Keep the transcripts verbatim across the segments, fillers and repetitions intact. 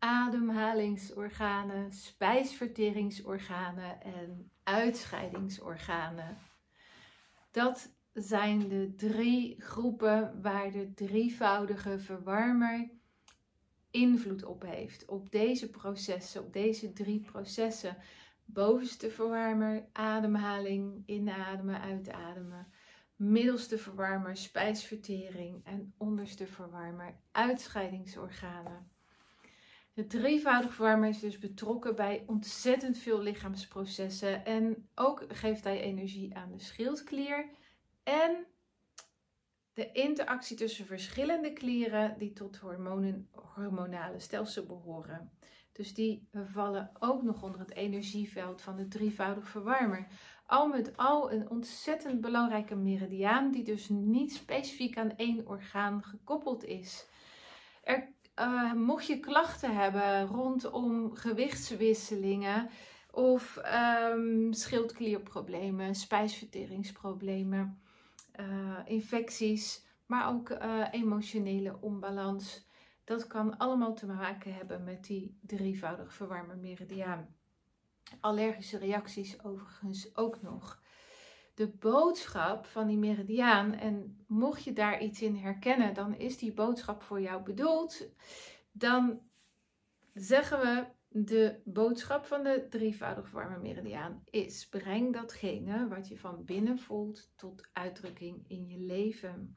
ademhalingsorganen, spijsverteringsorganen en uitscheidingsorganen. Dat zijn de drie groepen waar de drievoudige verwarmer invloed op heeft. Op deze processen, op deze drie processen. Bovenste verwarmer, ademhaling, inademen, uitademen. Middelste verwarmer, spijsvertering. En onderste verwarmer, uitscheidingsorganen. De drievoudige verwarmer is dus betrokken bij ontzettend veel lichaamsprocessen. En ook geeft hij energie aan de schildklier. En de interactie tussen verschillende klieren die tot hormonen, hormonale stelsel behoren. Dus die vallen ook nog onder het energieveld van de drievoudige verwarmer. Al met al een ontzettend belangrijke meridiaan die dus niet specifiek aan één orgaan gekoppeld is. Er, uh, mocht je klachten hebben rondom gewichtswisselingen of um, schildklierproblemen, spijsverteringsproblemen, uh, infecties, maar ook uh, emotionele onbalans. Dat kan allemaal te maken hebben met die drievoudige verwarmer meridiaan. Allergische reacties overigens ook nog. De boodschap van die meridiaan, en mocht je daar iets in herkennen, dan is die boodschap voor jou bedoeld. Dan zeggen we, de boodschap van de drievoudige verwarmer meridiaan is: breng datgene wat je van binnen voelt tot uitdrukking in je leven.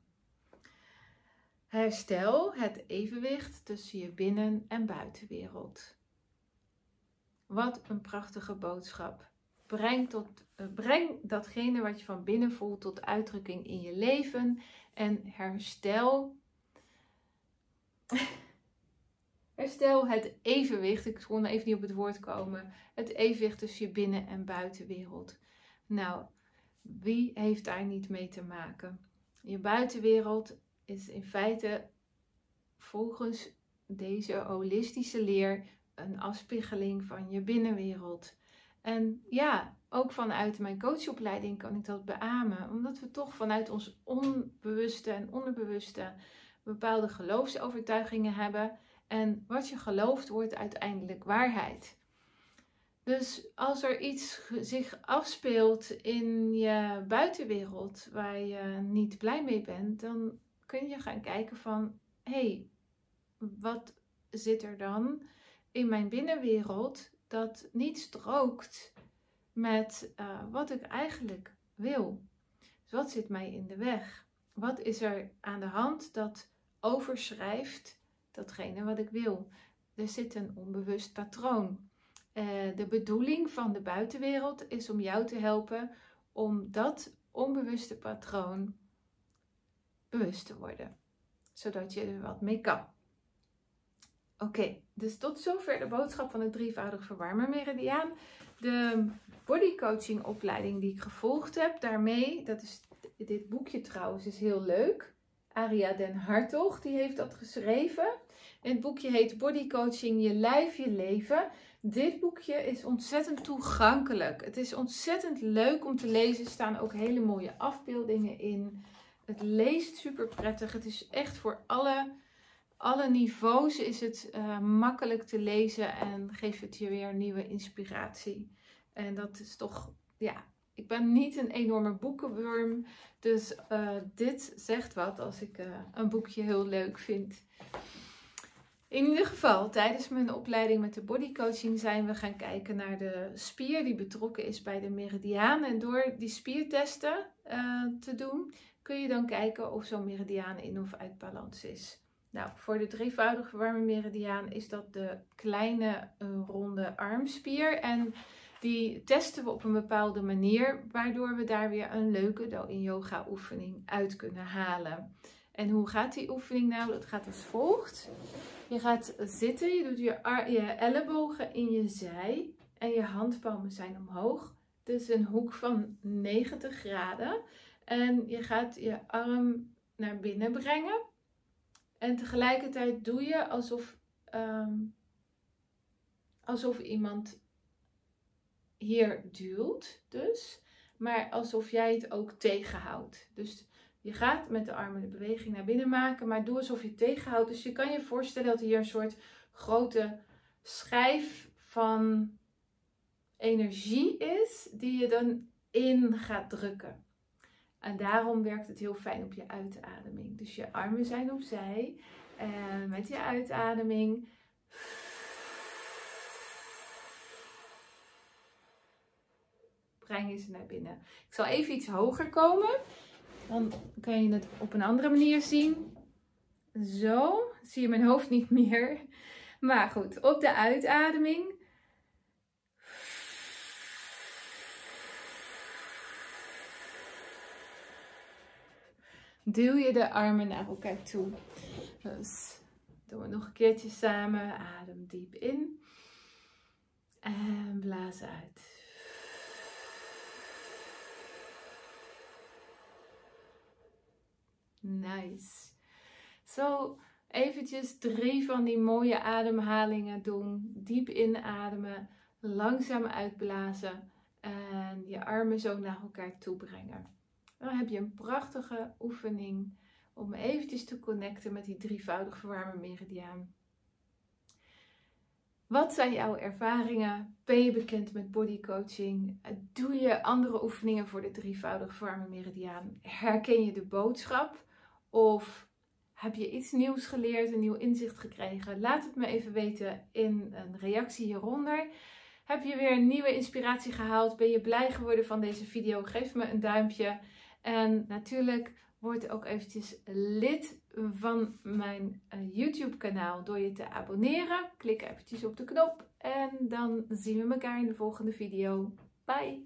Herstel het evenwicht tussen je binnen- en buitenwereld. Wat een prachtige boodschap. Breng, tot, uh, breng datgene wat je van binnen voelt tot uitdrukking in je leven. En herstel, herstel het evenwicht. Ik kon even niet op het woord komen. Het evenwicht tussen je binnen- en buitenwereld. Nou, wie heeft daar niet mee te maken? Je buitenwereld is in feite volgens deze holistische leer een afspiegeling van je binnenwereld. En ja, ook vanuit mijn coachopleiding kan ik dat beamen. Omdat we toch vanuit ons onbewuste en onderbewuste bepaalde geloofsovertuigingen hebben. En wat je gelooft wordt uiteindelijk waarheid. Dus als er iets zich afspeelt in je buitenwereld waar je niet blij mee bent, dan kun je gaan kijken van, hé, hey, wat zit er dan in mijn binnenwereld dat niet strookt met uh, wat ik eigenlijk wil? Dus wat zit mij in de weg? Wat is er aan de hand dat overschrijft datgene wat ik wil? Er zit een onbewust patroon. Uh, de bedoeling van de buitenwereld is om jou te helpen om dat onbewuste patroon bewust te worden. Zodat je er wat mee kan. Oké, okay, dus tot zover de boodschap van de drievoudige verwarmer meridiaan. De bodycoaching opleiding die ik gevolgd heb, daarmee, dat is dit boekje trouwens, is heel leuk. Aria Den Hartog, die heeft dat geschreven. En het boekje heet Bodycoaching, je lijf, je leven. Dit boekje is ontzettend toegankelijk. Het is ontzettend leuk om te lezen. Er staan ook hele mooie afbeeldingen in. Het leest super prettig. Het is echt voor alle, alle niveaus is het uh, makkelijk te lezen en geeft het je weer nieuwe inspiratie. En dat is toch, ja, ik ben niet een enorme boekenworm. Dus uh, dit zegt wat als ik uh, een boekje heel leuk vind. In ieder geval, tijdens mijn opleiding met de bodycoaching zijn we gaan kijken naar de spier die betrokken is bij de meridiaan. En door die spiertesten uh, te doen, kun je dan kijken of zo'n meridiaan in of uit balans is. Nou, voor de drievoudige verwarmer meridiaan is dat de kleine uh, ronde armspier. En die testen we op een bepaalde manier, waardoor we daar weer een leuke Do-in yoga oefening uit kunnen halen. En hoe gaat die oefening nou? Dat gaat als volgt. Je gaat zitten, je doet je, je ellebogen in je zij en je handpalmen zijn omhoog. Dus een hoek van negentig graden. En je gaat je arm naar binnen brengen. En tegelijkertijd doe je alsof, um, alsof iemand hier duwt. Dus, maar alsof jij het ook tegenhoudt. Dus je gaat met de armen de beweging naar binnen maken, maar doe alsof je het tegenhoudt. Dus je kan je voorstellen dat hier een soort grote schijf van energie is die je dan in gaat drukken. En daarom werkt het heel fijn op je uitademing. Dus je armen zijn opzij. En met je uitademing breng je ze naar binnen. Ik zal even iets hoger komen. Dan kan je het op een andere manier zien. Zo. Zie je mijn hoofd niet meer. Maar goed, op de uitademing. Duw je de armen naar elkaar toe. Dus doen we nog een keertje samen. Adem diep in. En blaas uit. Nice. Zo eventjes drie van die mooie ademhalingen doen. Diep inademen. Langzaam uitblazen. En je armen zo naar elkaar toe brengen. Dan heb je een prachtige oefening om eventjes te connecten met die drievoudig verwarmen meridiaan. Wat zijn jouw ervaringen? Ben je bekend met bodycoaching? Doe je andere oefeningen voor de drievoudig verwarmen meridiaan? Herken je de boodschap? Of heb je iets nieuws geleerd, een nieuw inzicht gekregen? Laat het me even weten in een reactie hieronder. Heb je weer een nieuwe inspiratie gehaald? Ben je blij geworden van deze video? Geef me een duimpje. En natuurlijk word ook eventjes lid van mijn YouTube kanaal door je te abonneren. Klik eventjes op de knop en dan zien we elkaar in de volgende video. Bye!